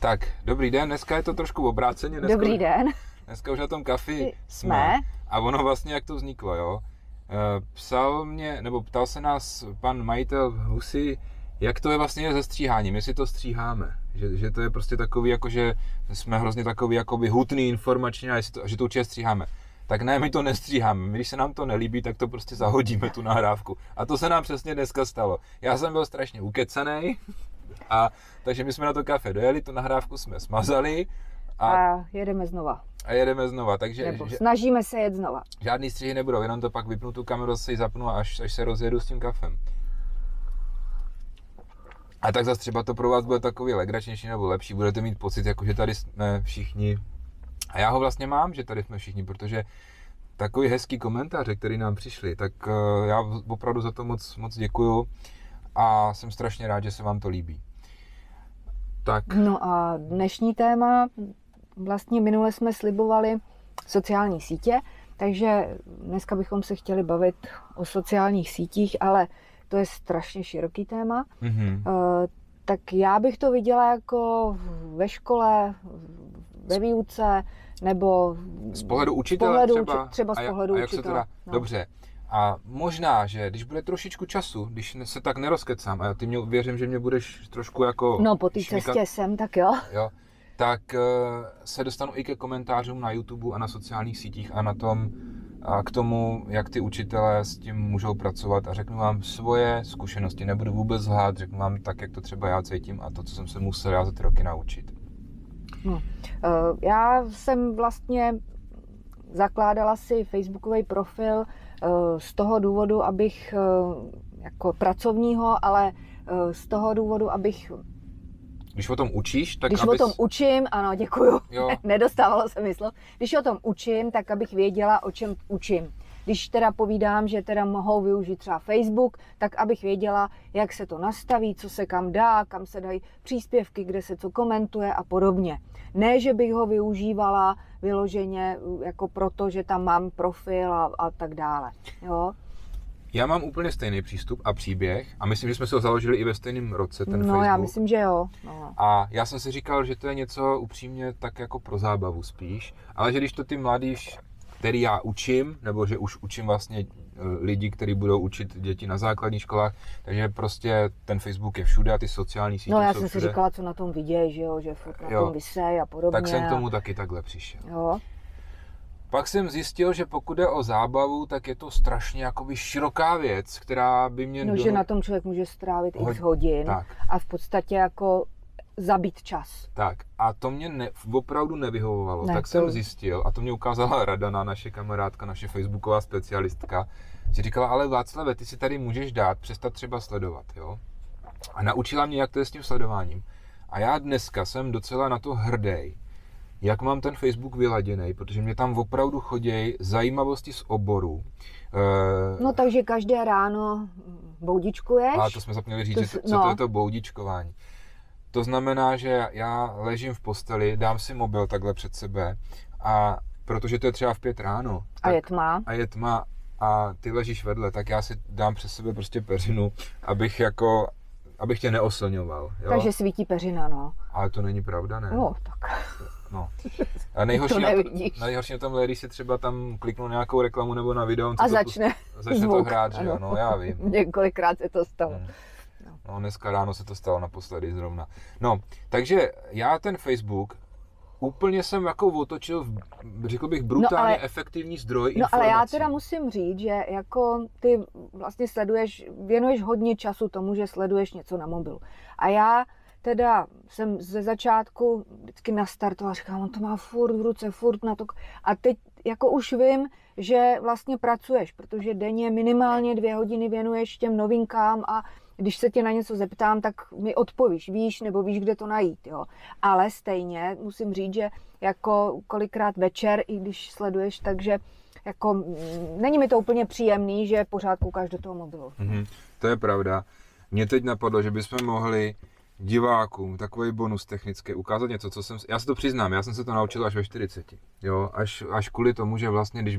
Tak, dobrý den, dneska je to trošku obráceně. Dobrý den. Dneska už na tom kafi jsme. A ono vlastně, jak to vzniklo, jo. Ptal se nás pan majitel Husy, jak to je vlastně se stříháním, jestli to stříháme. Že to je prostě takový, jakože jsme hrozně takový jakoby hutný informačně a že to určitě stříháme. Tak ne, my to nestříháme. Když se nám to nelíbí, tak to prostě zahodíme, tu nahrávku. A to se nám přesně dneska stalo. Já jsem byl strašně ukecanej, takže my jsme na to kafe dojeli, tu nahrávku jsme smazali. A jedeme znova. Takže snažíme se jet znova. Žádný střihy nebudou, jenom to pak vypnu tu kameru, zase ji zapnu, až se rozjedu s tím kafem. A tak zase třeba to pro vás bude takový legračnější nebo lepší, budete mít pocit, jako že tady jsme všichni. A já ho vlastně mám, že tady jsme všichni, protože takový hezký komentáře, který nám přišli, tak já opravdu za to moc děkuju a jsem strašně rád, že se vám to líbí. Tak. No a dnešní téma, vlastně minule jsme slibovali sociální sítě, takže dneska bychom se chtěli bavit o sociálních sítích, ale to je strašně široký téma. Mm-hmm. Tak já bych to viděla jako ve škole, ve výuce, nebo z pohledu učitele třeba z pohledu jak učitele. Se teda, no. Dobře. A možná, že když bude trošičku času, když se tak nerozkecám, a ty věřím, že mě budeš trošku jako... No, po té cestě jsem, tak jo. Tak se dostanu i ke komentářům na YouTube a na sociálních sítích a k tomu, jak ty učitelé s tím můžou pracovat a řeknu vám svoje zkušenosti, nebudu vůbec lhát, řeknu vám tak, jak to třeba já cítím a to, co jsem se musel já za ty roky naučit. No, já jsem vlastně zakládala si facebookový profil z toho důvodu, abych jako pracovního, ale z toho důvodu, abych... Když o tom učíš, tak o tom učím, ano, děkuju, nedostávalo se mi slov. Když o tom učím, tak abych věděla, o čem učím. Když teda povídám, že teda mohou využít třeba Facebook, tak abych věděla, jak se to nastaví, co se kam dá, kam se dají příspěvky, kde se co komentuje a podobně. Ne, že bych ho využívala vyloženě jako proto, že tam mám profil a tak dále. Jo? Já mám úplně stejný přístup a příběh a myslím, že jsme se ho založili i ve stejném roce, ten Facebook. No, já myslím, že jo. No. A já jsem si říkal, že to je něco upřímně tak jako pro zábavu spíš, ale že když to ty mladí, který já učím, nebo že už učím vlastně lidi, kteří budou učit děti na základních školách, takže prostě ten Facebook je všude a ty sociální sítě jsou všude. No, já jsem si říkala, co na tom vidějí, že furt na tom visej a podobně. Tak jsem tomu taky takhle přišel. Jo. Pak jsem zjistil, že pokud jde o zábavu, tak je to strašně jakoby široká věc, která by mě... No, že na tom člověk může strávit x hodin a v podstatě jako zabít čas. Tak a to mě opravdu nevyhovovalo, tak jsem zjistil, a to mě ukázala Radana, naše kamarádka, naše facebooková specialistka, že říkala, ale Václave, ty si tady můžeš přestat třeba sledovat, jo? A naučila mě, jak to je s tím sledováním. A já dneska jsem docela na to hrdý, jak mám ten Facebook vyladěný, protože mě tam opravdu chodějí zajímavosti z oboru. No takže každé ráno boudičkuješ. Ale to jsme zapomněli říct, co to je to boudičkování. To znamená, že já ležím v posteli, dám si mobil takhle před sebe a protože to je třeba v 5 ráno. A je tma. A ty ležíš vedle, tak já si dám přes sebe prostě peřinu, abych tě neoslňoval. Jo? Takže svítí peřina, no. Ale to není pravda, ne? No, tak. No. A nejhorší na tom, když si třeba tam kliknu nějakou reklamu nebo na video, a začne to hrát, že jo? No, já vím. Několikrát se to stalo. No, dneska ráno se to stalo naposledy zrovna. No, takže já ten Facebook úplně jsem jako otočil, řekl bych, brutálně efektivní zdroj informací. No, ale já teda musím říct, že jako ty vlastně věnuješ hodně času tomu, že sleduješ něco na mobilu. A já teda jsem ze začátku vždycky nastartovala, říkám, on to má furt v ruce, furt na to. A teď jako už vím, že vlastně pracuješ, protože denně minimálně 2 hodiny věnuješ těm novinkám a když se tě na něco zeptám, tak mi odpovíš, víš, kde to najít, jo. Ale stejně musím říct, že jako kolikrát večer, i když sleduješ, takže jako není mi to úplně příjemný, že pořád koukáš do toho mobilu. To je pravda. Mě teď napadlo, že bychom mohli divákům takový bonus technický ukázat něco, co jsem... Já se to přiznám, já jsem se to naučil až ve 40. Jo, až kvůli tomu, že vlastně, když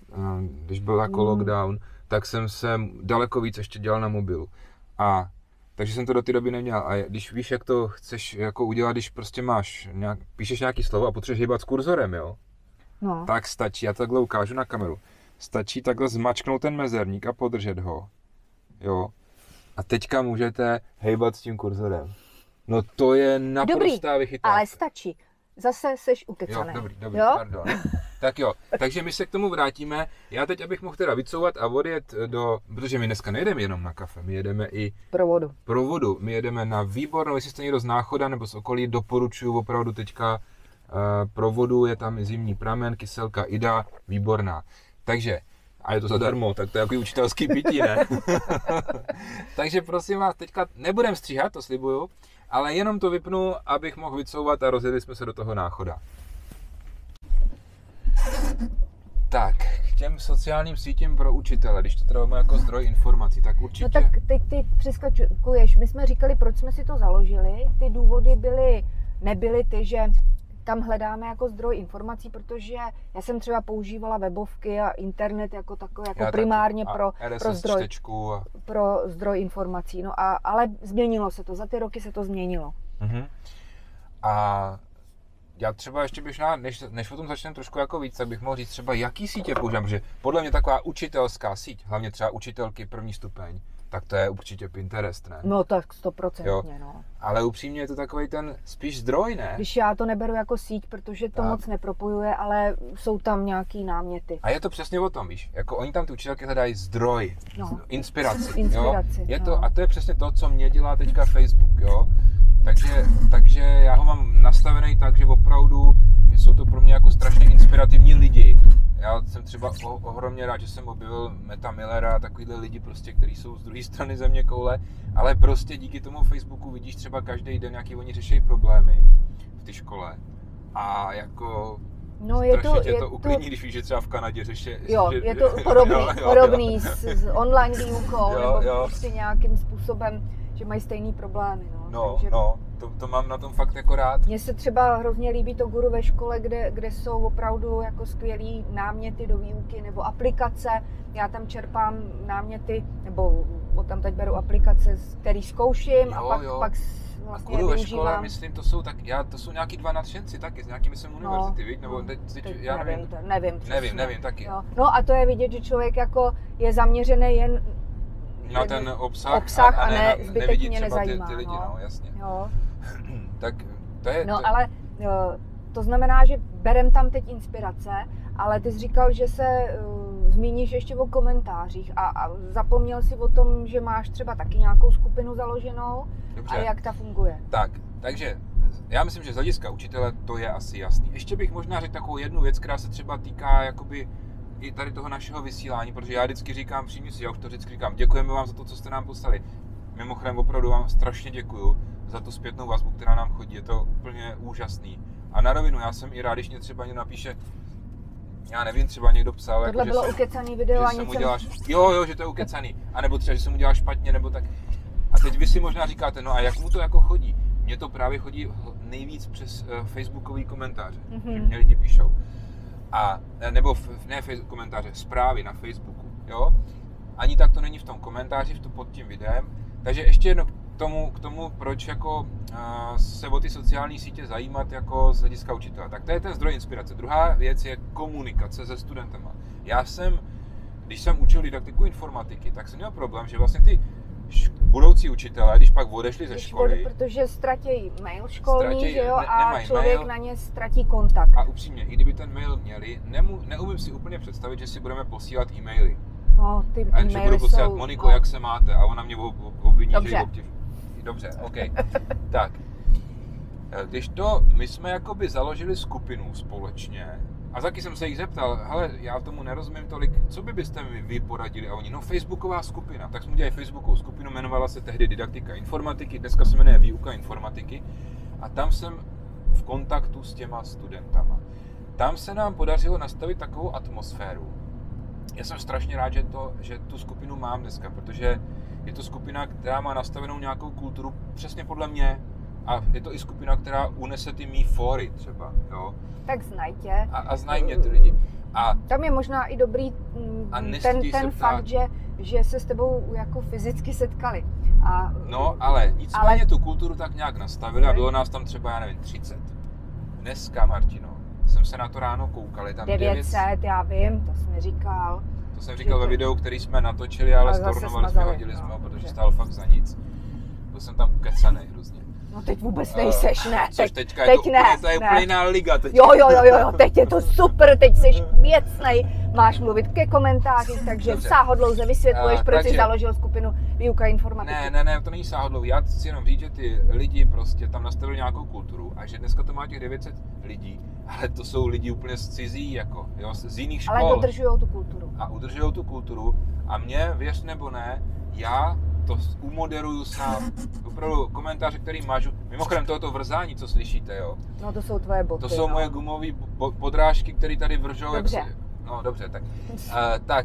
byl jako lockdown, tak jsem se daleko víc ještě dělal na mobilu. A Takže jsem to do té doby neměl. A když víš, jak to chceš jako udělat, když prostě píšeš nějaký slovo a potřebuješ hýbat s kurzorem, jo? No. Tak stačí, já takhle ukážu na kameru, stačí takhle zmačknout ten mezerník a podržet ho, jo? A teďka můžete hejbat s tím kurzorem. No to je naprostá vychytávka. Ale stačí. Zase seš ukecanej. Jo, dobrý, jo? Pardon. Tak jo, takže my se k tomu vrátíme. Já teď, abych mohl teda vycouvat a odjet protože my dneska nejedeme jenom na kafe, my jedeme i pro vodu. My jedeme na výbornou, jestli jste někdo z Náchoda nebo z okolí, doporučuju opravdu teďka pro vodu, je tam zimní pramen, kyselka Ida, výborná. Takže, a je to zadarmo, tak to je jako učitelský pití, ne? Takže prosím vás, teďka nebudem stříhat, to slibuju, ale jenom to vypnu, abych mohl vycouvat a rozjeli jsme se do toho Náchoda. Tak, k těm sociálním sítím pro učitele, když to teda máme jako zdroj informací, tak určitě... No tak teď ty přeskakuješ. My jsme říkali, proč jsme si to založili. Ty důvody nebyly ty, že tam hledáme jako zdroj informací, protože já jsem třeba používala webovky a internet jako takový, jako primárně pro zdroj informací. No ale změnilo se to, za ty roky se to změnilo. Uh-huh. A já třeba ještě bych, než o tom začneme trošku jako víc, tak bych mohl říct třeba, jaký sítě používám, protože podle mě taková učitelská síť, hlavně třeba učitelky první stupeň, tak to je určitě Pinterest, ne? No tak 100%, no. Ale upřímně je to takový ten spíš zdroj, ne? Když já to neberu jako síť, protože to moc nepropojuje, ale jsou tam nějaký náměty. A je to přesně o tom, víš, jako oni tam ty učitelky hledají zdroj, inspiraci, jo? Je to, a to je přesně to, co mě dělá teďka Facebook, jo? Takže já ho mám nastavený tak, že opravdu jsou to pro mě jako strašně inspirativní lidi. Já jsem třeba ohromně rád, že jsem objevil Meta Millera a takovýhle lidi prostě, kteří jsou z druhé strany země koule, ale prostě díky tomu Facebooku vidíš třeba každý den, jaký oni řeší problémy v té škole a jako strašně tě to uklidní, když víš, že třeba v Kanadě řeší... Jo, je to podobný s online výukou nebo prostě nějakým způsobem, že mají stejný problémy. Takže... To mám na tom fakt jako rád. Mně se třeba hrozně líbí to guru ve škole, kde jsou opravdu jako skvělý náměty do výuky nebo aplikace. Já tam čerpám náměty, nebo tam teď beru aplikace, který zkouším a pak vlastně guru ve škole, myslím, to jsou nějaký dva nadšenci taky, z nějaký, myslím, univerzity, víš? Nebo já nevím taky. Jo. No a to je vidět, že člověk jako je zaměřený jen na ten obsah a ne zbytek mě nezajímá. Ty lidi, jasně. Jo. Tak to je... ale to znamená, že berem tam teď inspirace, ale ty jsi říkal, že se zmíníš ještě o komentářích a zapomněl si o tom, že máš třeba taky nějakou skupinu založenou. Dobře. A jak ta funguje. Takže já myslím, že z hlediska učitele to je asi jasný. Ještě bych možná řekl takovou jednu věc, která se třeba týká jakoby i tady toho našeho vysílání, protože já vždycky říkám, já už to vždycky říkám, děkujeme vám za to, co jste nám poslali. Mimochodem opravdu vám strašně děkuju za tu zpětnou vazbu, která nám chodí, je to úplně úžasný. A na rovinu, já jsem i rád, když mě třeba někdo napíše, já nevím, třeba někdo psal, tohle jako, bylo ukecaný video a nic jo, že to je ukecaný, a nebo třeba, že jsem udělal špatně, nebo tak. A teď vy si možná říkáte, no a jak mu to jako chodí? Mně to právě chodí nejvíc přes facebookové komentáře, že mě lidi píšou. Nebo komentáře, zprávy na Facebooku, jo? Ani tak to není v tom komentáři, pod tím videem. Takže ještě jedno k tomu, proč jako se o ty sociální sítě zajímat jako z hlediska učitele. Tak to je ten zdroj inspirace. Druhá věc je komunikace se studentama. Když jsem učil didaktiku informatiky, tak jsem měl problém, že vlastně ty budoucí učitelé, když pak odešli ze školy... Protože ztratějí mail školní, že jo, a člověk mail, na ně ztratí kontakt. A upřímně, i kdyby ten mail měli, neumím si úplně představit, že si budeme posílat e-maily. No, ty a že budu posílat Moniko, jak se máte, a ona mě obviní, že ji obtěží. Dobře, OK. Tak, my jsme jakoby založili skupinu společně, a taky jsem se jich zeptal, hele, já tomu nerozumím tolik, co byste vy poradili? A oni, facebooková skupina. Tak jsme udělali facebookovou skupinu, jmenovala se tehdy Didaktika informatiky, dneska se jmenuje Výuka informatiky. A tam jsem v kontaktu s těma studentama. Tam se nám podařilo nastavit takovou atmosféru. Já jsem strašně rád, že tu skupinu mám dneska, protože je to skupina, která má nastavenou nějakou kulturu přesně podle mě. A je to i skupina, která unese ty mý fóry třeba, jo. Tak znaj tě. A znají mě ty lidi. Tam je možná i dobrý ten fakt, že že se s tebou jako fyzicky setkali. A, no, ale nicméně tu kulturu tak nějak nastavili a bylo nás tam třeba, já nevím, 30. Dneska, Martino, jsem se na to ráno koukali, tam 900, já vím, to jsi mi říkal. To jsem říkal ve videu, který jsme natočili, ale stornovali jsme, hodili jsme ho, protože stál fakt za nic. Byl jsem tam ukecanej hrozně. No teď vůbec nejseš, ne. Což teďka je to úplně jiná liga. Teďka. Jo, teď je to super, teď jsi věcnej, máš mluvit ke komentáři, takže sáhodlouze vysvětluješ, proč jsi založil skupinu Výuka informatiky. Ne, to není sáhodlou. Já chci jenom říct, že ty lidi prostě tam nastavili nějakou kulturu a že dneska to má těch 900 lidí, ale to jsou lidi úplně cizí, jako, jo, z jiných škol. Ale udržujou tu kulturu. A udržujou tu kulturu a mě, věř nebo ne, já to umoderuju sám. Opravdu komentáře, který mážu. Mimochodem tohoto vrzání, co slyšíte, jo. No to jsou tvoje boty. To jsou moje gumové podrážky, které tady vržou. Dobře. No dobře, tak.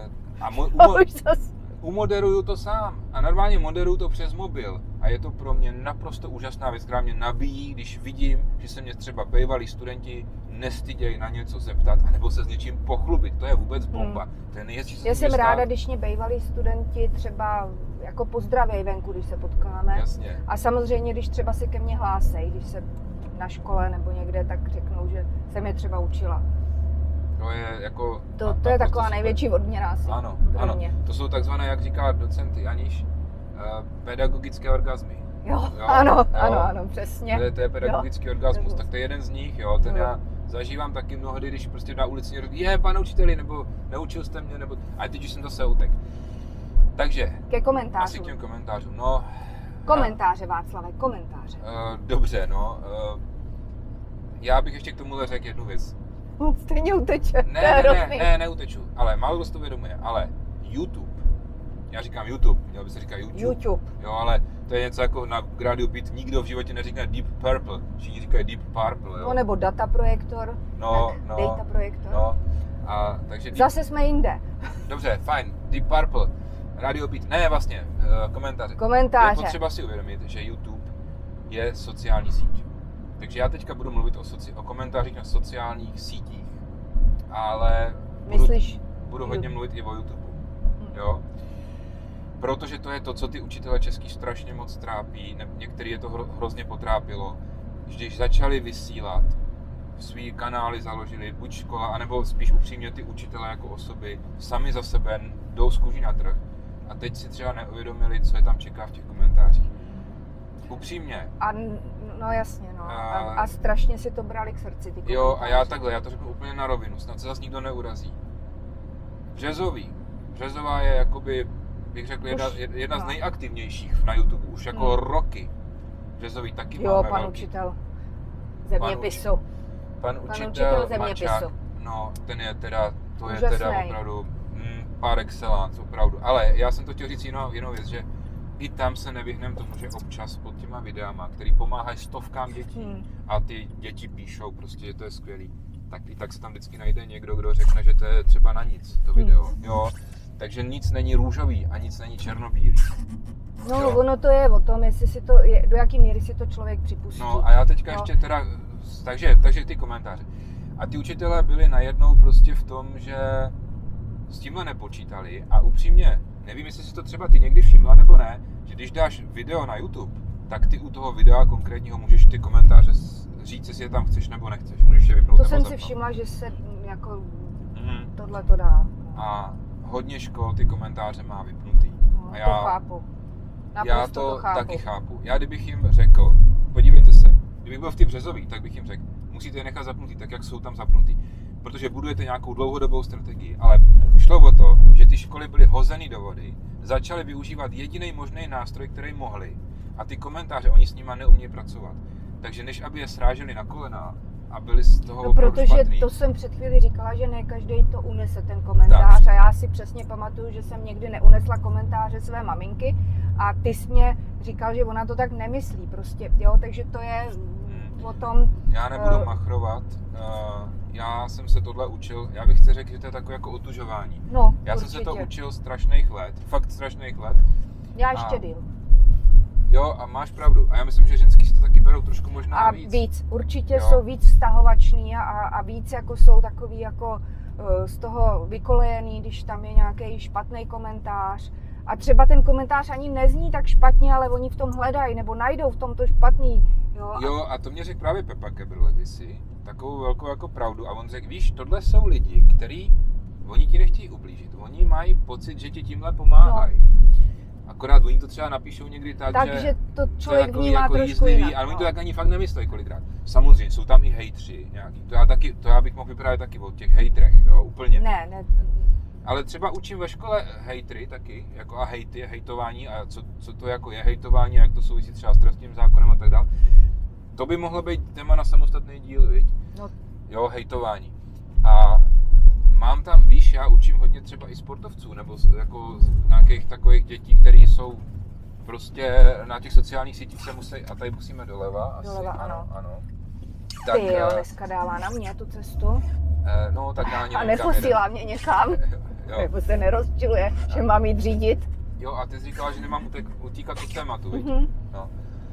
Umoderuju to sám. A normálně moderuju to přes mobil. A je to pro mě naprosto úžasná věc, která mě nabíjí, když vidím, že se mě třeba bývalí studenti nestydějí na něco zeptat, anebo se s něčím pochlubit. To je vůbec bomba. To je nejhezčí, co já jsem ráda, když mě bývalí studenti třeba jako pozdravějí venku, když se potkáme. Jasně. A samozřejmě, když třeba se ke mně hlásejí, když se na škole nebo někde, tak řeknou, že jsem je třeba učila. To je jako... To je taková největší odměna asi. Ano. To jsou takzvané, jak říká docent Janiš, pedagogické orgazmy. Jo, ano, přesně. To je pedagogický orgasmus, tak to je jeden z nich, jo, ten já zažívám taky mnohdy, když prostě na ulici někdo říká, pane učiteli, nebo neučil jste mě, nebo... A teď už jsem zase utek. Takže... Ke komentářům. Asi k těm komentářům, no... Komentáře, Václave, komentáře. Dobře, no. Já bych ještě k tomuhle řekl jednu věc. Stejně uteče. Neuteču, ale málo kdo si to vědomuje, ale YouTube, já říkám YouTube, měl by se říkat YouTube. Jo, ale to je něco jako na rádiu Beat, nikdo v životě neříká Deep Purple, všichni říkají Deep Purple, jo. No nebo Data Projektor. Data Projektor. No, a takže... Zase jsme jinde. Dobře, fajn, Deep Purple, Radio Beat, ne vlastně, komentáře. Je potřeba si uvědomit, že YouTube je sociální síť. Takže já teďka budu mluvit o komentářích na sociálních sítích, ale budu hodně mluvit i o YouTube, jo? Protože to je to, co ty učitele český strašně moc trápí, některý je to hrozně potrápilo, když začali vysílat, svý kanály založili, buď škola, anebo spíš upřímně ty učitele jako osoby, sami za sebe jdou z kůží na trh a teď si třeba neuvědomili, co je tam čeká v těch komentářích. Upřímně. No jasně, no. A strašně si to brali k srdci. Ty jo, a já to řeknu úplně na rovinu, snad se zase nikdo neurazí. Březová je jakoby, bych řekl, jedna z nejaktivnějších na YouTube, už jako roky. Březový taky jo, máme pan velký. Učitel zeměpisu. Pan učitel Mačák, no, ten je teda, to je teda opravdu par excellence, opravdu. Ale já jsem to chtěl říct jinou věc, že i tam se nevyhneme tomu, že občas pod těma videama, který pomáhají stovkám dětí a ty děti píšou prostě, že to je skvělý, tak i tak se tam vždycky najde někdo, kdo řekne, že to je třeba na nic, to video, jo. Takže nic není růžový a nic není černobílý. No, jo. Ono to je o tom, jestli si to, do jaký míry si to člověk připustí. No a já teďka ještě teda, takže ty komentáře. A ty učitelé byli najednou prostě v tom, že s tímhle nepočítali a upřímně, nevím, jestli si to třeba ty někdy všimla nebo ne, že když dáš video na YouTube, tak ty u toho videa konkrétního můžeš ty komentáře říct, jestli je tam chceš nebo nechceš. Můžeš je vypnout. To jsem si všimla, že se jako tohle to dá. A hodně škol ty komentáře má vypnutý. No, a já to chápu. Já to taky chápu. Já kdybych jim řekl, podívejte se, kdybych byl v ty Březový, tak bych jim řekl, musíte je nechat zapnutý, tak jak jsou tam zapnutý. Protože budujete nějakou dlouhodobou strategii, ale šlo o to, že ty školy byly hozeny do vody, začaly využívat jediný možný nástroj, který mohli, a ty komentáře, oni s nima neumějí pracovat. Takže než aby je sráželi na kolena a byli z toho opravdu protože špatný. To jsem před chvíli říkala, že ne každý to unese ten komentář. Tak. A já si přesně pamatuju, že jsem někdy neunesla komentáře své maminky a ty jsi mě říkal, že ona to tak nemyslí prostě, jo, takže to je o tom... Já nebudu machrovat, já jsem se tohle učil, já bych řekl, že to je takové jako otužování. No, já určitě. jsem se to učil strašných let, fakt strašných let. Já ještě díl. Jo, a máš pravdu. A já myslím, že ženský si to taky berou trošku možná a víc. Určitě jsou víc vztahovační a víc jako jsou takový jako z toho vykolejený, když tam je nějaký špatný komentář. A třeba ten komentář ani nezní tak špatně, ale oni v tom hledají nebo najdou v tom to špatný. Jo, a to mě řekl právě Pepa Kebrle kdysi, takovou velkou jako pravdu. A on řekl, víš, tohle jsou lidi, kteří, oni ti nechtějí ublížit. Oni mají pocit, že ti tímhle pomáhají. Akorát oni to třeba napíšou někdy takže to člověk to vnímá jako trošku jinak. Ale oni to tak ani fakt nemyslejí kolikrát. Samozřejmě, jsou tam i hejtři nějaký. To já bych mohl vyprávět taky o těch hejtrech, jo, úplně. Ne. Ale třeba učím ve škole hejtry taky, jako a hejty, hejtování a co to jako je hejtování, jak to souvisí třeba s trestním zákonem a tak dále. To by mohlo být téma na samostatný díl, viď? No. Jo, hejtování. A mám tam, víš, já učím hodně třeba i sportovců, nebo jako nějakých takových dětí, které jsou prostě na těch sociálních sítích se musí, a tady musíme doleva asi. Doleva, ano. Tak, ty jo, dneska dává na mě tu cestu. No, tak já ani a neposílá mě někam, nebo se nerozčiluje, že mám jít řídit. Jo, a ty jsi říkala, že nemám utíkat od tématu, viď? No.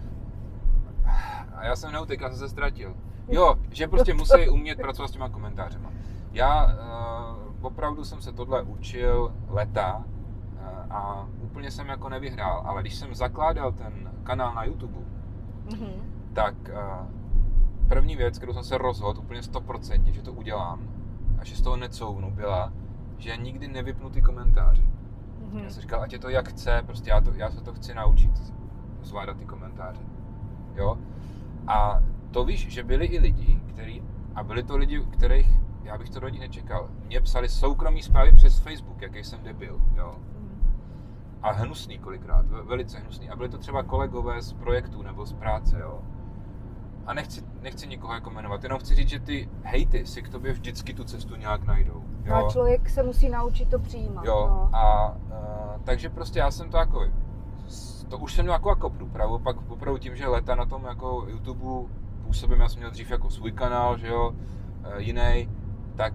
A já jsem neutekl, já jsem se ztratil. Jo, že prostě musí umět pracovat s těma komentářema. Já opravdu jsem se tohle učil leta a úplně jsem jako nevyhrál, ale když jsem zakládal ten kanál na YouTube, tak první věc, kterou jsem se rozhodl úplně 100%, že to udělám a že z toho necouvnu, byla, že nikdy nevypnu ty komentáře. Já jsem říkal, ať je to jak chce, prostě já se to chci naučit, zvládat ty komentáře. Jo? A to víš, že byli i lidi, a byli to lidi, kterých já bych to do nich nečekal. Mně psali soukromý zprávy přes Facebook, jaký jsem debil, jo. A hnusný kolikrát, velice hnusný. A byli to třeba kolegové z projektů nebo z práce, jo. A nechci nikoho jako jmenovat, jenom chci říct, že ty hejty si k tobě vždycky tu cestu nějak najdou. Jo? A člověk se musí naučit to přijímat. Jo. A takže prostě já jsem to jako, to už jsem měl jako průpravu, pak opravdu tím, že leta na tom jako YouTube působím, já jsem měl dřív jako svůj kanál, že jo, jiný, tak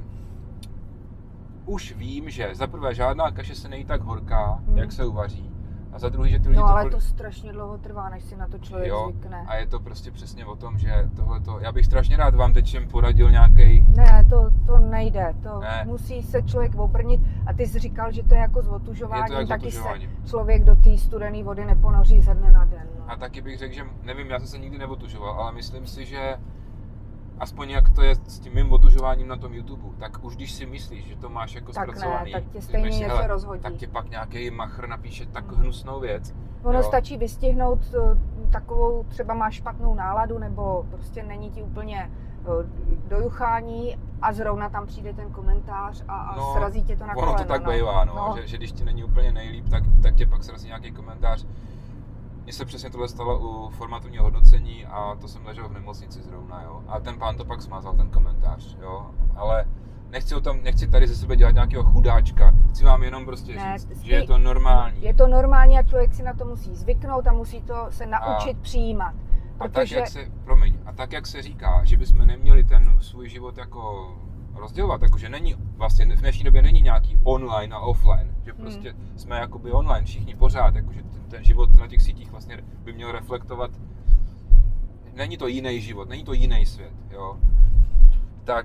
už vím, že za prvé žádná kaše se nejí tak horká, jak se uvaří. A za druhý, že ty lidi... No ale to strašně dlouho trvá, než si na to člověk zvykne. A je to prostě přesně o tom, že tohleto... Já bych strašně rád vám teď všem poradil nějaký. Ne, to nejde, musí se člověk obrnit. A ty jsi říkal, že to je jako s otužováním, taky se člověk do té studené vody neponoří ze dne na den. No. A taky bych řekl, že nevím, já jsem se nikdy neotužoval, ale myslím si, že aspoň jak to je s tím mým otužováním na tom YouTube, tak už když si myslíš, že to máš jako zpracovaný, tak tě stejně něco rozhodí. Tak tě pak nějaký machr napíše tak hnusnou věc. Ono stačí vystihnout takovou, třeba máš špatnou náladu, nebo prostě není ti úplně do juchání a zrovna tam přijde ten komentář a srazí tě to na koleno. Ono to tak bývá, že když ti není úplně nejlíp, tak tě pak srazí nějaký komentář. Mně se přesně tohle stalo u formativního hodnocení a to jsem ležel v nemocnici zrovna, jo. A ten pán to pak smazal, ten komentář, jo. Ale nechci tady ze sebe dělat nějakého chudáčka. Chci vám jenom prostě říct, že je to normální. Je to normální a člověk si na to musí zvyknout a musí to se naučit přijímat. Protože... A tak, jak se říká, že bychom neměli ten svůj život jako rozdělovat, jakože není, vlastně v dnešní době není nějaký online a offline, že prostě jsme jakoby online, všichni pořád, jakože ten život na těch sítích vlastně by měl reflektovat, není to jiný život, není to jiný svět, jo. Tak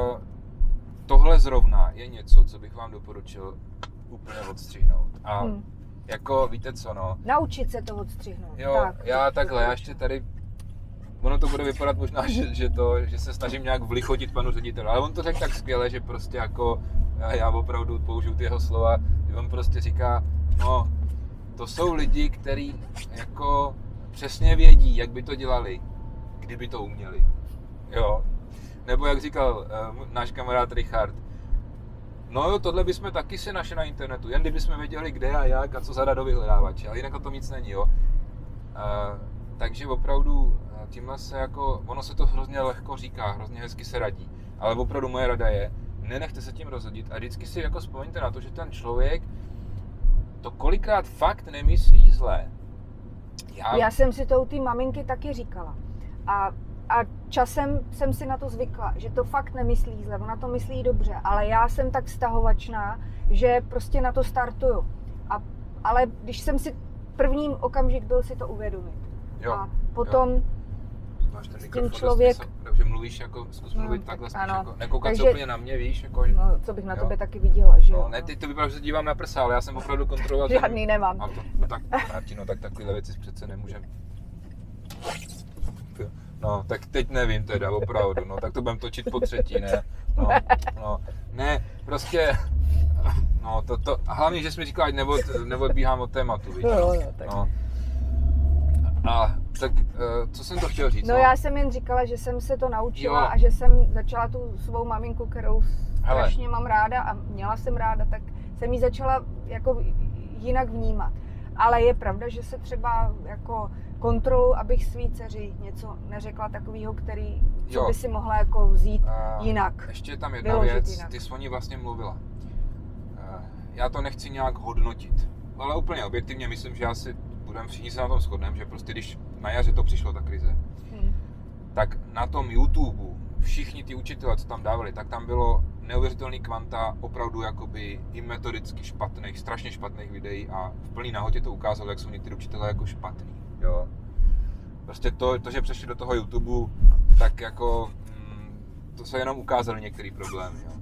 tohle zrovna je něco, co bych vám doporučil úplně odstřihnout. A jako, víte co, no. Naučit se to odstřihnout. Jo, já ještě tady, ono to bude vypadat možná, že se snažím nějak vlichotit panu řediteli, ale on to řekl tak skvěle, že prostě jako, já opravdu použiju ty jeho slova, že on prostě říká, no, to jsou lidi, kteří jako přesně vědí, jak by to dělali, kdyby to uměli, jo. Nebo jak říkal náš kamarád Richard, no jo, tohle bychom taky si našli na internetu, jen kdybychom věděli, kde a jak a co zadat do vyhledávače, ale jinak to nic není, jo. Takže opravdu tímhle se jako, ono se to hrozně lehko říká, hrozně hezky se radí, ale opravdu moje rada je, nenechte se tím rozhodit a vždycky si jako vzpomeňte na to, že ten člověk to kolikrát fakt nemyslí zlé. Já jsem si to u té maminky taky říkala. A časem jsem si na to zvykla, že to fakt nemyslí zle, ona to myslí dobře, ale já jsem tak vztahovačná, že prostě na to startuju. Ale když jsem si prvním okamžik byl si to uvědomit. Jo, a potom máš ten mikrofon, člověk... takže mluvíš jako, zkus mluvit takhle, spíš jako, nekoukat se úplně na mě, víš, jako... No, co bych na tebe taky viděla, že jo? No, ne, ty to vypadá, že se dívám na prsa, ale já jsem opravdu kontroloval... Žádný nemám. No tak, Martino, tak takovýhle věci přece nemůžeme... No, tak teď nevím teda, opravdu, no, tak to budeme točit po třetí, ne? No, ne, prostě... No, a hlavně, že jsi mi říkal, ať neodbíhám od tématu, víš? No. A tak, co jsem to chtěl říct? No, já jsem jen říkala, že jsem se to naučila a že jsem začala tu svou maminku, kterou strašně mám ráda a měla jsem ráda, tak jsem ji začala jako jinak vnímat. Ale je pravda, že se třeba jako kontrolu, abych svý dceři něco neřekla takového, co by si mohla jako vzít jinak. Ještě je tam jedna věc, jinak. Ty jsi o ní vlastně mluvila. Já to nechci nějak hodnotit, ale úplně objektivně myslím, že všichni se na tom shodneme, že prostě když na jaře to přišlo, ta krize, tak na tom YouTube všichni ty učitelé, co tam dávali, tak tam bylo neuvěřitelný kvanta opravdu jakoby i metodicky špatných, strašně špatných videí a v plný nahotě to ukázalo, jak jsou některý učitelé jako špatný, jo. Prostě to, že přešli do toho YouTube, tak jako to se jenom ukázaly některé problémy, jo.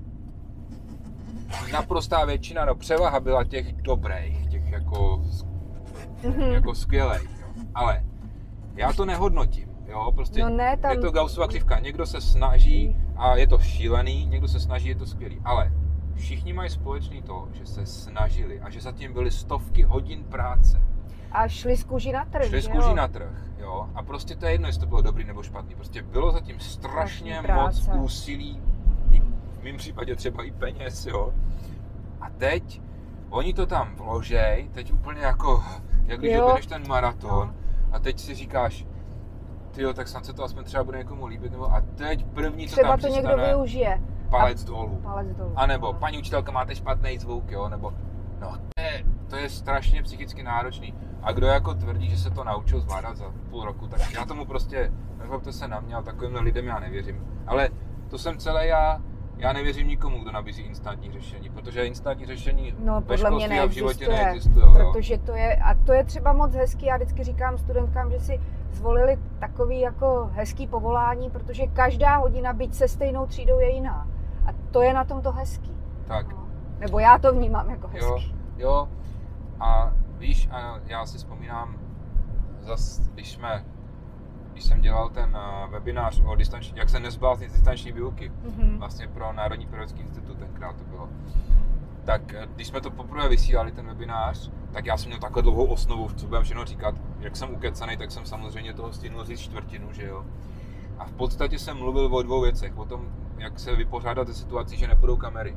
Naprostá většina, no převaha byla těch dobrých, těch jako skvělých, jo. Ale já to nehodnotím, jo, prostě je to Gaussova křivka, někdo se snaží a je to šílený, někdo se snaží, je to skvělý, ale všichni mají společný to, že se snažili a že zatím byly stovky hodin práce. A šli z kůží na trh, na trh, jo, a prostě to je jedno, jestli to bylo dobrý nebo špatný, prostě bylo zatím strašně moc úsilí, v mém případě třeba i peněz, jo. A teď oni to tam vložej, teď úplně jako, jak když objedeš ten maraton, a teď si říkáš, tyjo, tak snad se to aspoň třeba bude někomu líbit, nebo a teď první, co tam přistane, třeba to někdo využije. Palec dolů. A nebo, paní učitelka, máte špatný zvuk, jo, nebo, no, to je strašně psychicky náročný. A kdo jako tvrdí, že se to naučil zvládat za půl roku, tak já tomu prostě, nezlobte se na mě, ale takovým lidem já nevěřím. Ale to jsem celé já nevěřím nikomu, kdo nabízí instantní řešení, protože instantní řešení ve školství a v životě neexistuje. Protože to je třeba moc hezký, já vždycky říkám studentkám, že si zvolili takový jako hezký povolání, protože každá hodina, byť se stejnou třídou, je jiná. A to je na tom to hezký. Tak. No. Nebo já to vnímám jako hezký. Jo. A víš, já si vzpomínám, když jsem dělal ten webinář o distanční, jak se nezbláznit z distanční výuky, vlastně pro Národní periodický institut tenkrát to bylo. Tak když jsme to poprvé vysílali, ten webinář, tak já jsem měl takhle dlouhou osnovu, co budem všechno říkat. Jak jsem ukecanej, tak jsem samozřejmě toho stihnul říct čtvrtinu, že jo. A v podstatě jsem mluvil o dvou věcech, o tom, jak se vypořádat ze situací, že nepůjdou kamery.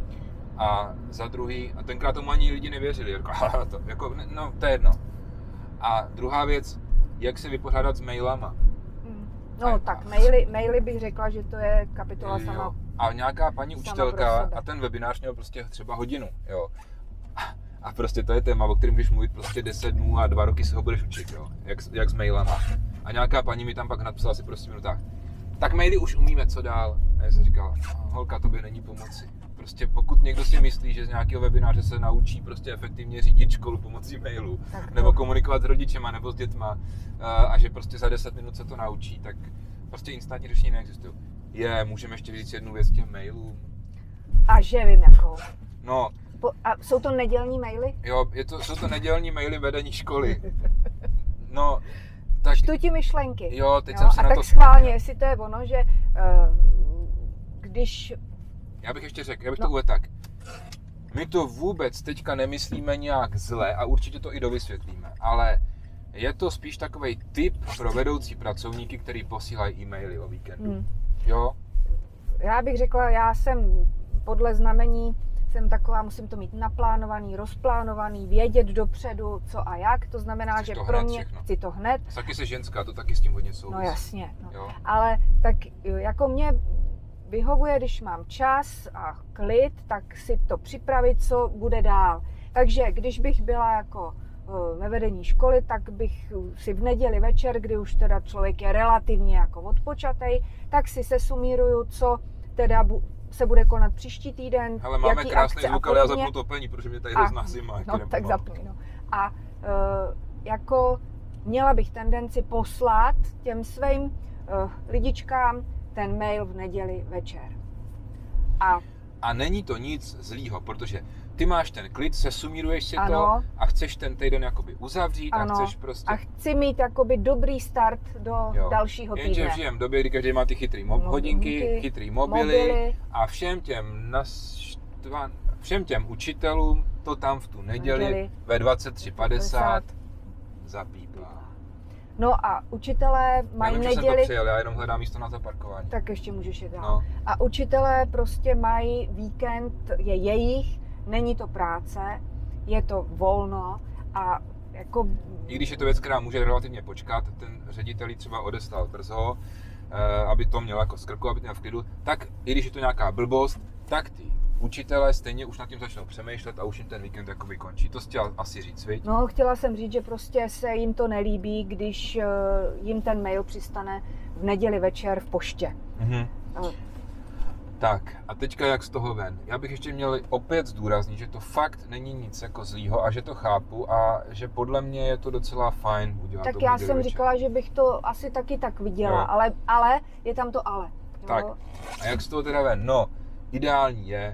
A za druhý, a tenkrát tomu ani lidi nevěřili, to je jedno. A druhá věc, jak se vypořádat s mailama. No tak maily bych řekla, že to je kapitola sama. A nějaká paní učitelka a ten webinář měl prostě třeba hodinu, jo. A prostě to je téma, o kterém když mluvit prostě 10 dnů a 2 roky se ho budeš učit, jo. Jak s mailama. A nějaká paní mi tam pak napsala asi prostě v minutách. Tak maily už umíme, co dál? A já jsem říkal, holka, tobě není pomoci. Prostě pokud někdo si myslí, že z nějakého webináře se naučí prostě efektivně řídit školu pomocí mailu, nebo komunikovat s rodičema nebo s dětma a že prostě za 10 minut se to naučí, tak prostě instantní řešení neexistují. Můžeme ještě říct jednu věc těm mailům. A že vím jakou. No. A jsou to nedělní maily? Jo, jsou to nedělní maily vedení školy. No, tak... Čtu ti myšlenky. Jo, teď jsem se a na tak to schválně, jestli to je ono, že když... Já bych ještě řekl, to uvedl tak. My to vůbec teďka nemyslíme nějak zle a určitě to i dovysvětlíme, ale je to spíš takovej tip pro vedoucí pracovníky, který posílají e-maily o víkendu. Jo? Já bych řekla, já jsem podle znamení, jsem taková, musím to mít naplánovaný, rozplánovaný, vědět dopředu, co a jak, to znamená, chceš že to pro mě všechno. Chci to hned. Taky jsi ženská, to taky s tím hodně souvisí. No jasně, Jo? Ale tak jako mě vyhovuje, když mám čas a klid, tak si to připravit, co bude dál. Takže když bych byla jako ve vedení školy, tak bych si v neděli večer, kdy už teda člověk je relativně jako odpočatej, tak si sesumíruju, co teda se bude konat příští týden. Hele, máme krásný zvuk, ale já zapnu topení, protože mě tady hrozná zima. No, tak zapni, no. A jako měla bych tendenci poslat těm svým lidičkám ten mail v neděli večer. A není to nic zlýho, protože ty máš ten klid, sesumíruješ si to a chceš ten týden jakoby uzavřít a chceš prostě... A chci mít jakoby dobrý start do dalšího týdne. Jenže žijeme v době, kdy každý má ty chytrý hodinky, chytrý mobily a všem těm učitelům to tam v tu neděli ve 23:50 zapípá. No a učitelé mají neděli... Já jsem to přijel, já jenom hledám místo na zaparkování. Tak ještě můžeš jít dál. No. A učitelé prostě mají víkend, je jejich, není to práce, je to volno a jako... I když je to věc, která může relativně počkat, ten ředitel třeba odeslal brzo, aby to měl jako z krku, aby to měl v klidu, tak i když je to nějaká blbost, tak ty učitelé stejně už nad tím začnou přemýšlet a už jim ten víkend jakoby končí. To jsi chtěla asi říct, viď? No, chtěla jsem říct, že prostě se jim to nelíbí, když jim ten mail přistane v neděli večer v poště. Mhm. Tak, a teďka jak z toho ven? Já bych ještě měl opět zdůraznit, že to fakt není nic jako zlýho a že to chápu a že podle mě je to docela fajn udělat. Tak já jsem říkala, že bych to asi taky tak viděla, ale je tam to ale. Jo? Tak, a jak z toho teda ven? No, ideální je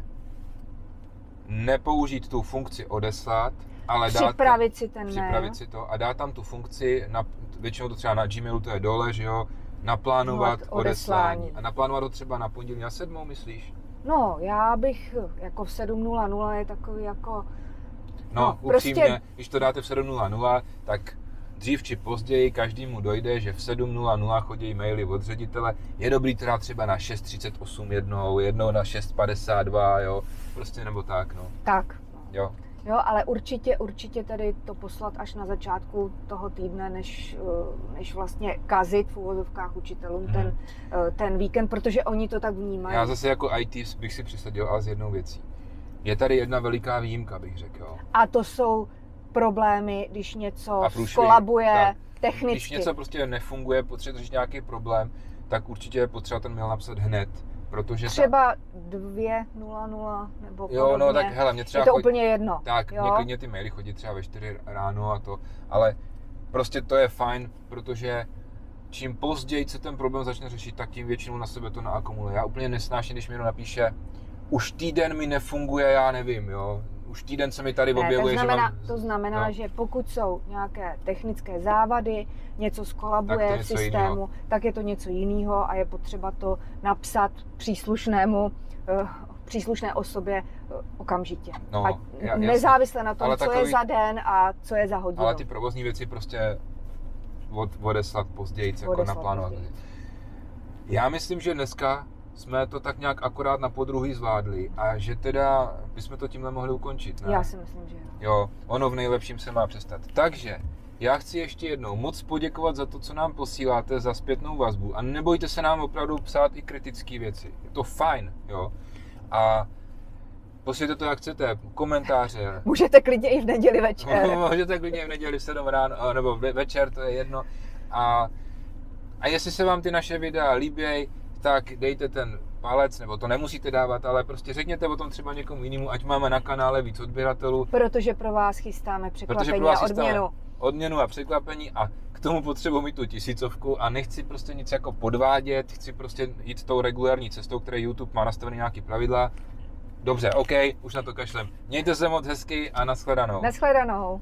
nepoužít tu funkci odeslat, ale připravit si ten mail. Připravit si to a dát tam tu funkci, většinou to třeba na Gmailu to je dole, že jo, naplánovat odeslání. A naplánovat to třeba na pondělí na 7, myslíš? No, já bych, jako v 7:00 je takový jako... No upřímně, prostě... když to dáte v 7:00, tak dřív či později každému dojde, že v 7:00 chodí maily od ředitele. Je dobrý teda třeba na 6:38 jednou na 6:52, jo, prostě nebo tak, no. Tak. Jo. Jo, ale určitě tady to poslat až na začátku toho týdne, než vlastně kazit v uvozovkách učitelům ten víkend, protože oni to tak vnímají. Já zase jako IT bych si přisadil ale s jednou věcí. Je tady jedna veliká výjimka, bych řekl, jo. A to jsou problémy, když něco kolabuje technicky. Když něco prostě nefunguje, potřebuje řešit nějaký problém, tak určitě je potřeba ten mail napsat hned. Protože třeba 2:00 nebo podobně. Jo, no tak hele, mě třeba je to úplně jedno. Tak, mě klidně ty maily chodí třeba ve 4 ráno a to, ale prostě to je fajn, protože čím později se ten problém začne řešit, tak tím většinou na sebe to naakumuluje. Já úplně nesnáším, když mi někdo napíše, už týden mi nefunguje, já nevím, jo. Už týden se mi tady objevuje, to znamená, že pokud jsou nějaké technické závady, něco skolabuje v systému, tak je to něco jiného a je potřeba to napsat příslušné osobě okamžitě. No, nezávisle na tom, co je za den a co je za hodinu. Ale ty provozní věci prostě odeslat později, jako naplánovat. Já myslím, že dneska jsme to tak nějak akorát na podruhý zvládli a že teda bychom to tímhle mohli ukončit, ne? Já si myslím, že jo. Jo, ono v nejlepším se má přestat. Takže já chci ještě jednou moc poděkovat za to, co nám posíláte, za zpětnou vazbu a nebojte se nám opravdu psát i kritické věci. Je to fajn, jo. A posílejte to, jak chcete, komentáře. Můžete klidně i v neděli večer. Můžete klidně i v neděli v 7 ráno, nebo večer, to je jedno. A jestli se vám ty naše videa líbí, tak dejte ten palec, nebo to nemusíte dávat, ale prostě řekněte o tom třeba někomu jinému, ať máme na kanále víc odběratelů. Protože pro vás chystáme překvapení a odměnu. Odměnu a překvapení a k tomu potřebuji mít tu 1000 a nechci prostě nic jako podvádět, chci prostě jít tou regulární cestou, které YouTube má nastavený nějaký pravidla. Dobře, OK, už na to kašlem. Mějte se moc hezky a nashledanou. Nashledanou.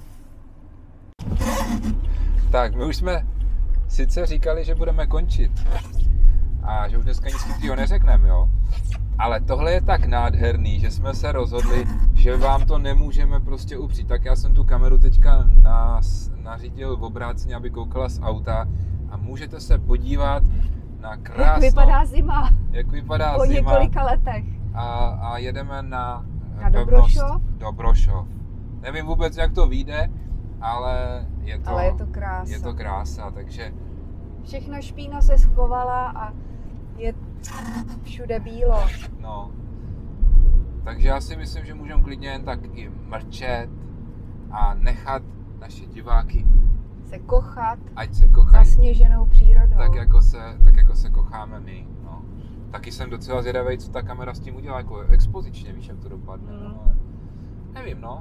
Tak, my už jsme sice říkali, že budeme končit a že už dneska nic chytrýho neřekneme, jo. Ale tohle je tak nádherný, že jsme se rozhodli, že vám to nemůžeme prostě upřít. Tak já jsem tu kameru teďka nařídil v obráceně, aby koukala z auta a můžete se podívat na krásnou... Jak vypadá zima. Jak vypadá po zima. Po několika letech. A jedeme na Dobrošov. Nevím vůbec, jak to vyjde, ale je to krása. Je to krása, takže... Všechna špína se schovala a je všude bílo. No. Takže já si myslím, že můžeme klidně jen tak i mrčet a nechat naše diváky se kochat. Ať se kochají. Zasněženou přírodou. Tak jako se kocháme my. No. Taky jsem docela zvědavý, co ta kamera s tím udělá, jako expozičně, víš, jak to dopadne. No, ale nevím, no.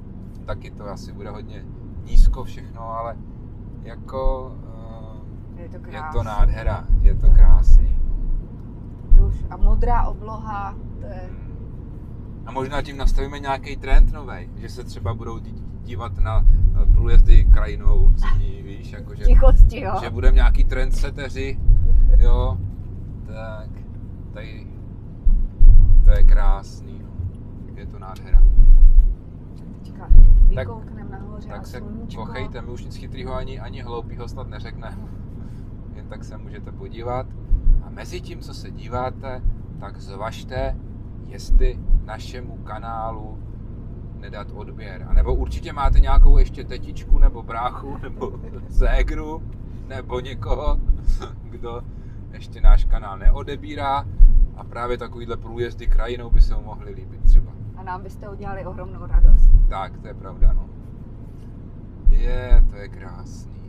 Taky to asi bude hodně nízko všechno, ale jako... to krásný. Je to nádhera, je to krásný. A modrá obloha, to je... A možná tím nastavíme nějaký trend novej, že se třeba budou dívat na průjezdy krajinou zimní, víš, jakože... Tichosti, jo. Že budeme nějaký trendseteři, jo, tak, tady, to je krásný, no. Je to nádhera. Teďka vykouknem nahoře tak a se sluníčko. kochejte, my už nic chytrýho ani hloupýho snad neřekneme. Jen tak se můžete podívat. A mezi tím, co se díváte, tak zvažte, jestli našemu kanálu nedat odběr. A nebo určitě máte nějakou ještě tetičku, nebo bráchu, nebo ségru, nebo někoho, kdo ještě náš kanál neodebírá. A právě takovýhle průjezdy krajinou by se mu mohly líbit třeba. A nám byste udělali ohromnou radost. Tak, to je pravda, no. To je krásný.